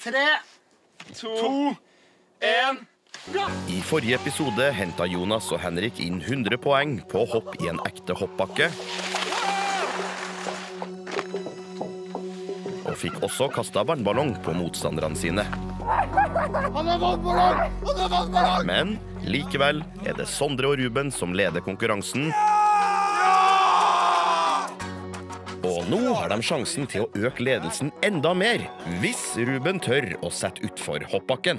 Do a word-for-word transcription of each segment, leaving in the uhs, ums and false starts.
Tre, to, en. I forrige episode hentet Jonas og Henrik inn hundre poeng på hopp i en ekte hoppbakke. Og fikk også kastet vannballong på motstanderne sine. Han er vannballong! Han er vannballong! Men likevel er det Sondre og Ruben som leder konkurransen. Og nå har de sjansen til å øke ledelsen enda mer, hvis Ruben tør å sette utfor hoppbakken.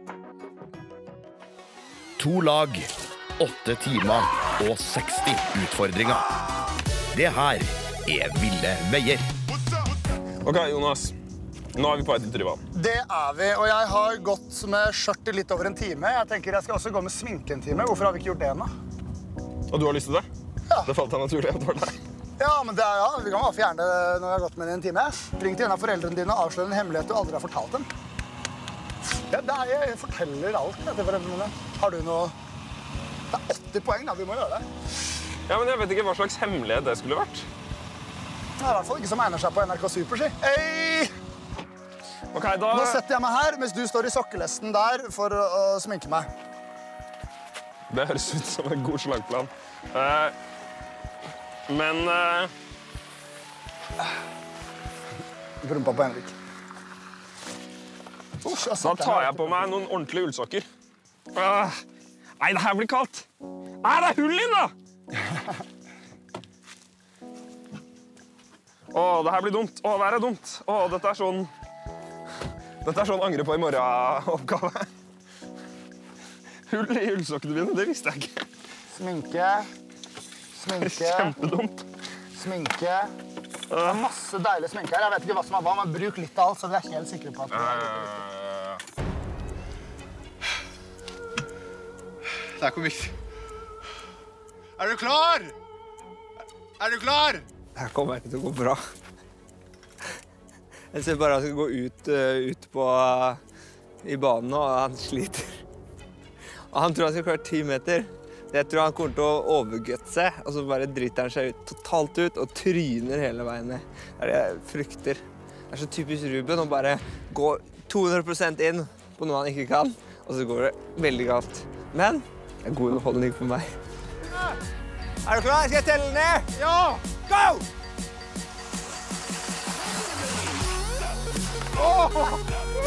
To lag, åtte timer og seksti utfordringer. Det her er ville veier. Ok, Jonas. Nå er vi på vei til Tryvann. Det er vi, og jeg har gått med skjørt i litt over en time. Jeg tenker jeg skal også gå med sminke en time. Hvorfor har vi ikke gjort det ennå? Og du har lyst til det? Ja. Det falt deg naturlig at det var deg. Ja, men det er, ja, vi kan bare fjerne det når vi har gått med det en time. Ring til en av foreldrene dine og avslør en hemmelighet du aldri har fortalt dem. Ja, det er, jeg forteller alt til foreldrene mine. Har du noe... Det er åtti poeng, da. Vi må gjøre det. Ja, men jeg vet ikke hva slags hemmelighet det skulle vært. Det er i hvert fall ikke som egner seg på N R K Super, si. Hey! Ok, da... Nå setter jeg meg her, mens du står i sokkelesten der for å, å sminke meg. Det høres ut som en god slagplan. Uh, men... Uh... Brumpa på Henrik. Oh, da tar jeg på meg noen ordentlige ullsokker. Uh, nei, det her blir kaldt. Nei, det er hull inn, da! Åh, det her blir dumt. Åh, det her er dumt. Åh, dette er sånn... Dette er sånn angre på i morgen-oppgave. Hull i ullsokkene mine, det visste jeg ikke. Sminke. Sminke. Kjempedumt. Sminke. Det er masse deilig sminke her. Jeg vet ikke hva som er hva, men bruk litt av alt, så vi er helt sikre på at det er riktig. Det er komikk. Er du klar? Er du klar? Det her kommer ikke til å gå bra. Jeg ser bare at han skal gå ut, uh, ut på, uh, i banen, og han sliter. Og han tror han skal klare ti meter. Jeg tror han kommer til å overgøtte seg, og så bare driter han seg ut, totalt ut og tryner hele veien ned. Det er det jeg frykter. Det er så typisk Ruben å bare gå to hundre prosent inn på noe han ikke kan, og så går det veldig galt. Men det er god underholdning for meg. Er du klar? Skal jeg telle ned? Ja! Go! Oh!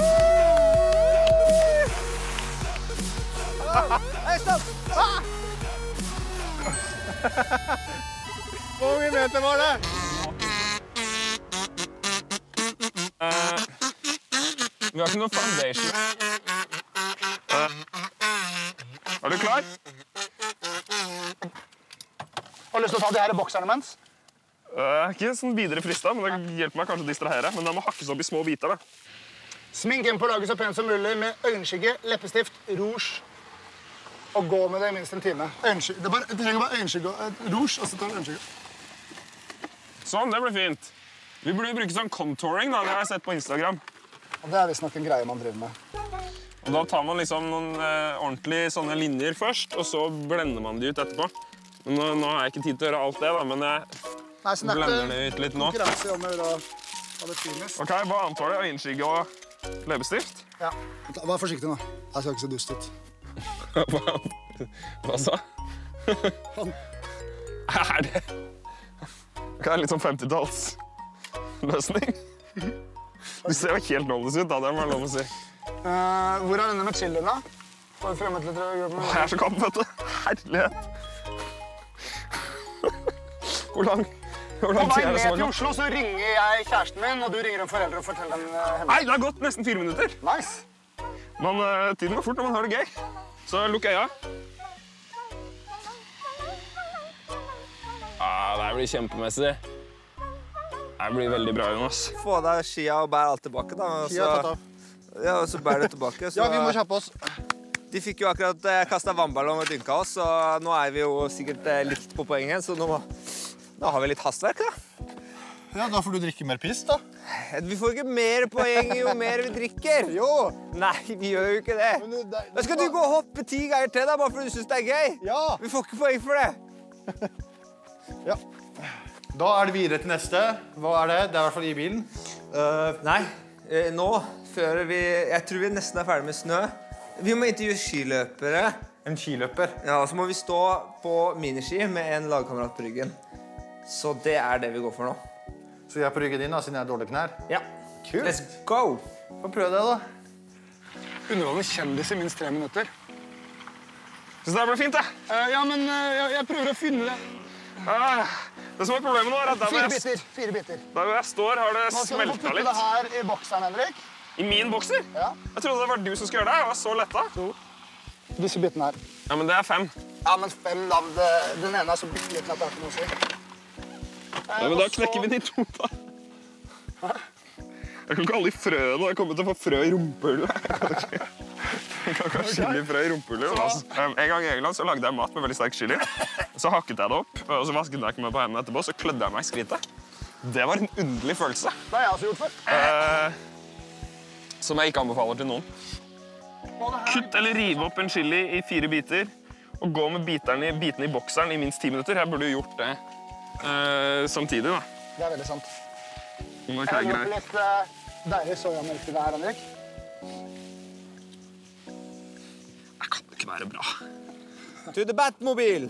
Hei, stopp! Ah! Hvor mange meter var det? Uh, vi har ikke noe foundation. Uh, er du klar? Har du lyst til å ta de her bokserne mens? Uh, ikke sånn videre frista, men det hjelper meg kanskje å distrahere. Men den må hakkes opp i små biter, da. Smink inn på laget så pent som mulig med øyenskygge, leppestift, rouge. Og gå med det i minst en time. Øyenskygge. Det, bare, det trenger bare øyenskygge og uh, rouge, og så tar du øyenskygge. Sånn, det blir fint. Vi burde bruke sånn contouring, da. Det har jeg sett på Instagram. Og det er visst nok en greie man driver med. Og da tar man liksom noen uh, ordentlige sånne linjer først, og så blender man de ut etterpå. Men nå, nå har jeg ikke tid til å gjøre alt det, da, men jeg Nei, så blender det ut litt nå. Konkurranse om å gjøre det finest. Ok, hva antar du? Øyenskygge og leppestift? Ja. Vær forsiktig nå. Jeg skal ikke se dust ut. Hva, hva sa? Han. Er det? Det er litt sånn femtitalls løsning. Du ser jo helt nåløs ut, da. Det må jeg lov å si. Uh, hvor er denne med chilien, da? Får vi fremmet litt rød med... Jeg er så kald, vet du. Herlighet. Hvor lang, hvor lang På tid vei er det ned som til har gått? Oslo så ringer jeg kjæresten min, og du ringer en forelder og forteller dem hemmelig. Nei, det har gått nesten fire minutter. Nice. Men uh, tiden går fort når man har det gøy. Så lukk øya. Ah, det her blir kjempemessig. Det her blir veldig bra, Jonas. Få deg skia og bær alt tilbake, da. Og Skia tatt så, av. ja, og så bær det tilbake. Så, Ja, vi må kjappe oss. De fikk jo akkurat eh, kastet vannballong og dynka oss, så nå er vi jo sikkert eh, likt på poenget, så nå, må, nå har vi litt hastverk, da. Ja, da får du drikke mer piss, da. Vi får ikke mer poeng jo mer vi drikker. Jo. Nei, vi gjør jo ikke det. Men du, det, Da skal du gå og hoppe ti ganger til deg, bare fordi du synes det er gøy. Ja. Vi får ikke poeng for det. Ja. Da er det videre til neste. Hva er det? Det er i hvert fall i bilen. Uh, Nei, eh, nå, før vi... Jeg tror vi nesten er ferdig med snø. Vi må intervjue skiløpere. En skiløper. Ja, og så må vi stå på miniski med en lagkamerat på ryggen. Så det er det vi går for nå. Så jeg er på ryggen din, da, siden jeg har dårlige knær. Ja. Kult. Let's go! Få prøve det, da. Underholdende kjendis i minst tre minutter. Så det ble fint, det. Uh, ja, men uh, jeg, jeg prøver å finne det. Ah, det som er problemet nå, er at der hvor Fire jeg, biter. Fire biter. der hvor jeg står, har det Nå skal du få smelta putte litt. det her i bokseren, Henrik. I min bokser? Ja. Jeg trodde det var du som skulle gjøre det. Jeg var så letta. Disse bitene her. Ja, men det er fem. Ja, men fem av det, den ene er så bitte liten at det har ikke noe å si. Ja, men da knekker vi de to, da. Jeg kan ikke alle i frøene, og jeg kommer til å få frø i rumpehullet. Jeg kan ikke ha chili frø i rumpehullet, Jonas. Um, en gang i England så lagde jeg mat med veldig sterk chili. Så hakket jeg det opp, og så vasket jeg ikke meg på hendene etterpå, så klødde jeg meg i skrittet. Det var en underlig følelse. Det har jeg også gjort før. Uh, som jeg ikke anbefaler til noen. Kutt eller rive opp en chili i fire biter, og gå med bitene, bitene i bokseren i minst ti minutter. Jeg burde jo gjort det uh, samtidig, da. Det er veldig sant. Okay, Jeg har greit. gjort litt uh, deilig sojamelk i det her, Henrik. Det kan jo ikke være bra. To the Batmobil!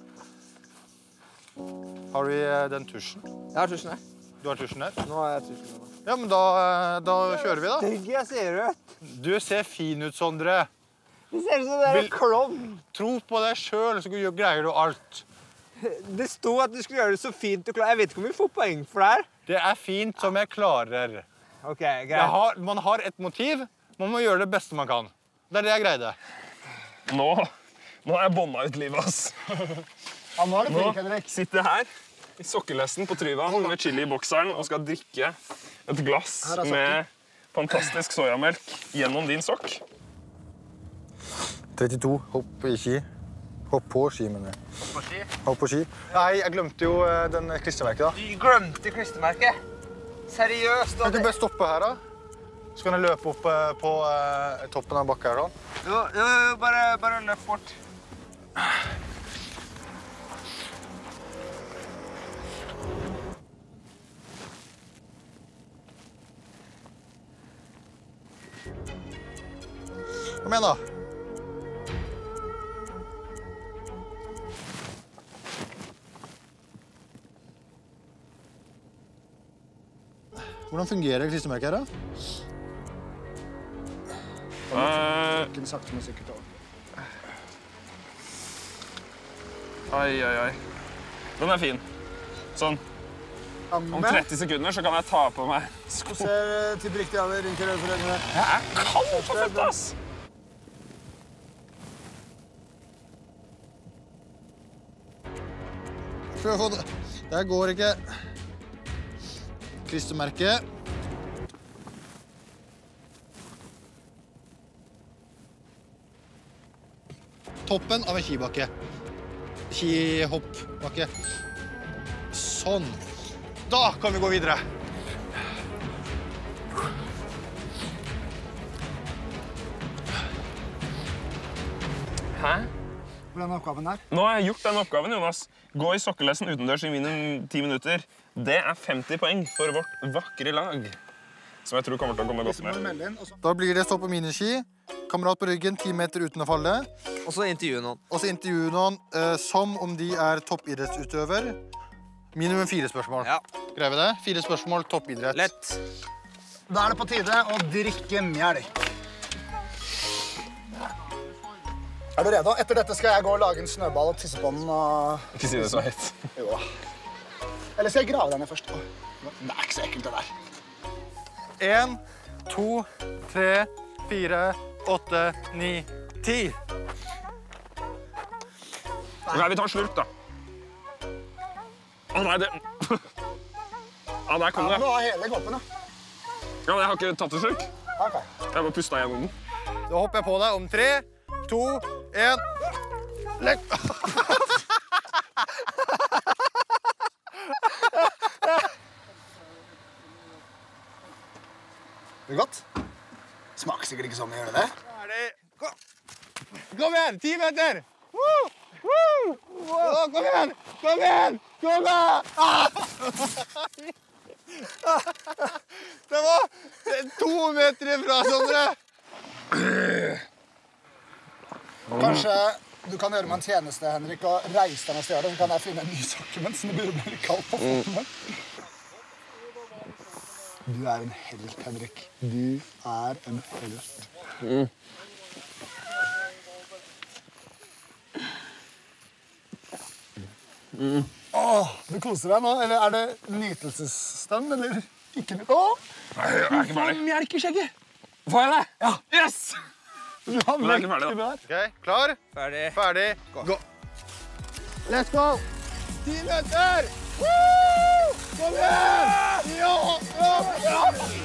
Har vi eh, den tusjen? Jeg har tusjen her. Du har tusjen her? Nå har jeg tusjen. Ja, men da, eh, da kjører vi, da. Tenk, jeg ser ut. Du ser fin ut, Sondre. Det ser ut som det er Vil- en klovn. Tro på deg selv, så greier du alt. Det sto at du skulle gjøre det så fint og klart. Jeg vet ikke om vi får poeng for det her. Det er fint som jeg klarer. Ok, Jeg greit. har, man har et motiv. Man må gjøre det beste man kan. Det er det jeg greide. Nå, nå har jeg båndet ut livet, ass. Ja, nå er det Nå flink, Henrik. sitter jeg her i sokkelesten på Tryvann med chili i bokseren og skal drikke et glass Her er sokken. med fantastisk sojamelk gjennom din sokk. trettito. Hopp i ski. Hopp på ski, mener jeg. Hopp på ski? Hopp på ski. Nei, jeg glemte jo eh, den klistremerket, da. Du glemte klistremerket. Seriøst. Kan du bare stoppe her, da? Så kan jeg løpe opp eh, på eh, toppen av bakka her, da. Jo, jo, jo, bare, bare løp bort. Kom igjen, da. Hvordan fungerer klistremerket her, da? Uh, Ikke sakte, men sikkert over. ai, ai, ai. Den er fin. Sånn. Om tretti sekunder så kan jeg ta på meg sko. Ser til riktig av rynker for øynene. Jeg er kald på føtta, ass! Prøv å få det. Der går ikke. Klistremerket. Toppen av en skibakke. Skihoppbakke. Sånn. Da kan vi gå videre. Hæ? Hvordan er oppgaven her? Nå har jeg gjort den oppgaven, Jonas. Gå i sokkelesten utendørs i minimum ti minutter. Det er femti poeng for vårt vakre lag. Som jeg tror kommer til å komme godt Disse må du med. melde inn, og så... Da blir det stå på miniski. Kamerat på ryggen, ti meter uten å falle. Og så intervjue noen. Og så intervjue noen eh, som om de er toppidrettsutøver. Minimum fire spørsmål. Ja. Greier vi det? Fire spørsmål, toppidrett. Lett. Da er det på tide å drikke melk. Er du redo? Etter dette skal jeg gå og lage en snøball og tisse på den. Og... Ikke si det så høyt. Jo da. Eller skal jeg grave den ned først? Det er ikke så ekkelt det der. En, to, tre, fire, åtte, ni, ti. Ok, vi tar en slurk, da. Å nei, det... Ja, der kom Ja, det. nå har hele koppen, da. Ja, men jeg har ikke tatt en slurk. Ok. Jeg bare pustet gjennom den. Da hopper jeg på deg om tre, to, en. Legg. Det er godt. Smaker sikkert ikke sånn å gjøre det. Ferdig. Kom. Kom igjen, ti meter. Woo! Woo! Å, kom igjen, kom igjen, kom igjen. Ah! Det var... Det er to meter ifra, Sondre! Kanskje du kan gjøre meg en tjeneste, Henrik, og reise deg mens du gjør det, så kan jeg finne en ny sokke mens det begynner å bli litt kaldt på foten. Du er en helt, Henrik. Du er en helt. Mm. Mm. Åh, du koser deg nå, eller er det nytelsesstønn, eller ikke nytt? Åh! Nei, jeg er ikke ferdig. Melk i skjegget. Får jeg det? Ja. Yes! Du har Men jeg er ikke melk ferdig, i da. der. Ok, klar? Ferdig. Ferdig. Gå. Let's go! Ti meter! Woo! Kom igjen! Ja! Ja!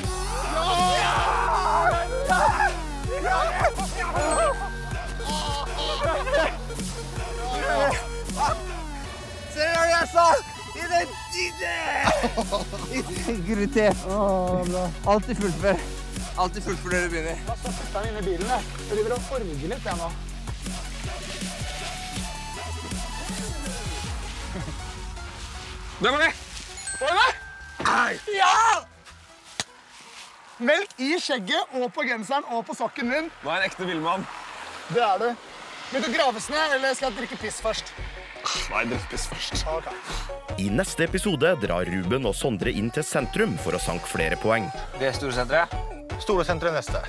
Se hva jeg sa! Integritet. Alltid fullfør. Alltid fullfør det du begynner. Da setter den inn i bilen, jeg. Jeg driver og orger litt, jeg nå. Det var det! Var det det? Ja! Melk i skjegget og på genseren og på sokken min. Nå er jeg en ekte villmann. Det er du. Vil du graves ned, eller skal jeg drikke piss først? Nei, drikk piss først. Ok. I neste episode drar Ruben og Sondre inn til sentrum for å sanke flere poeng. Det er storsenteret. Storesenteret neste.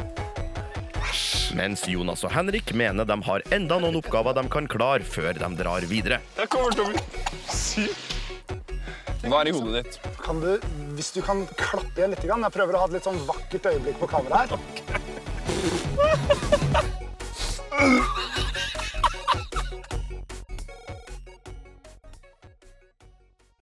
Mens Jonas og Henrik mener de har enda noen oppgaver de kan klare før de drar videre. Jeg kommer til å bli syk. Hva er i hodet ditt? Kan du, hvis du kan klappe igjen litt, jeg prøver å ha et litt sånn vakkert øyeblikk på kamera her.